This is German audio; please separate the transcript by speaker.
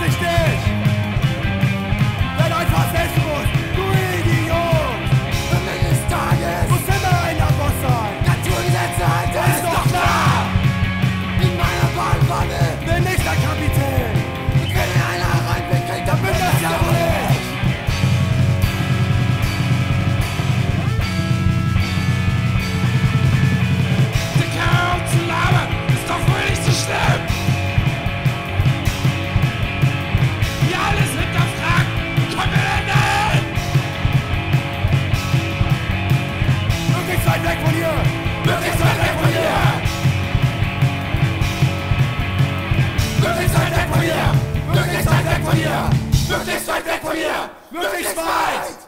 Speaker 1: vorsichtig! Werd einfach selbstbewusst, du Idiot!
Speaker 2: Am Ende des Tages
Speaker 1: Muss immer einer Boss sein!
Speaker 2: Naturgesetze halten,
Speaker 1: Ist doch klar!
Speaker 2: In meiner Badewanne
Speaker 1: Bin nicht der Kapitän!
Speaker 2: und wenn einer reinblickt, kriegt er
Speaker 1: Bin das ja wohl nicht!
Speaker 3: Dicker zu labern, ist doch wohl nicht so schlimm. Hier alles hinterfragt, kommen wir denn dahin?
Speaker 1: Möglichst weit weg von hier!
Speaker 2: möglichst weit weg von hier! Möglichst weit weg von hier! Möglichst weit weg von hier! Möglichst weit weg von hier!
Speaker 1: Möglichst weit!